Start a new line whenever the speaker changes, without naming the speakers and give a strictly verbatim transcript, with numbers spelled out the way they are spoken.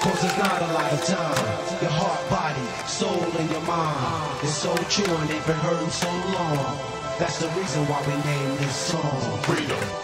Cause it's not a lot of time. Your heart, body, soul, and your mind is so true and they've been hurting so long. That's the reason why we named this song Freedom.